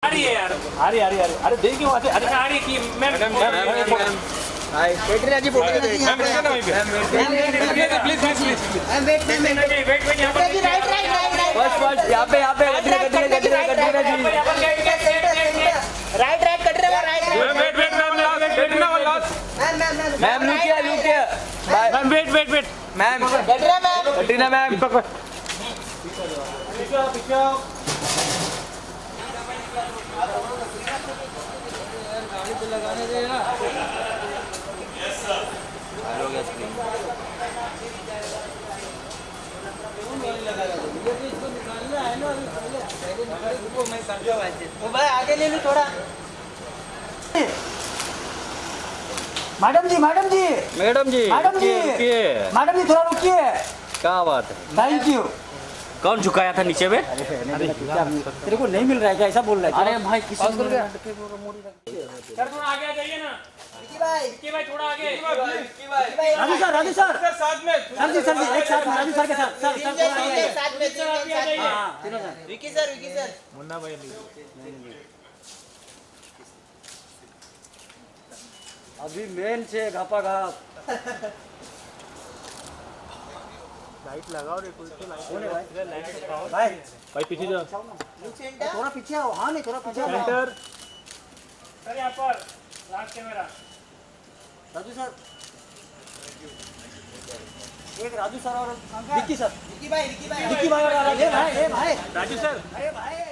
आ रही है यार, आ रही अरे देखिए वहाँ से, अरे आ रही की ma'am hi Katrina ji photo ma'am रुकिए ना वहीं पे, प्लीज प्लीज प्लीज वेट यहाँ पर फर्स्ट यहाँ पे Katrina ji right Katrina right wait ma'am Katrina last ma'am look here ma'am wait ma'am Katrina ma'am लगाने दे ना। यस सर हो गया स्क्रीन इसको निकालना है ना अभी पहले रुको मैं समझा वो भाई आगे ले लो थोड़ा। मैडम जी थोड़ा रुकिए। क्या बात है, थैंक यू। कौन झुकाया था नीचे में? तेरे को नहीं मिल रहा है क्या, ऐसा बोल रहा है? अरे भाई किसी सर थोड़ा आगे आ जाइए ना, विक्की भाई थोड़ा आगे, राजू सर साथ में सर जी एक साथ राजू सर के साथ सर विकी सर मुन्ना भाई अभी मेन से घापा घाप लाइट लगाओ रे, कोई तो लाइट भाई पीछे जाओ, थोड़ा पीछे आओ। हाँ नहीं थोड़ा पीछे आओ। सेंटर सर यहाँ पर लास्ट कैमरा राजू सर, एक राजू सर और विक्की भाई और भाई राजू सर भाई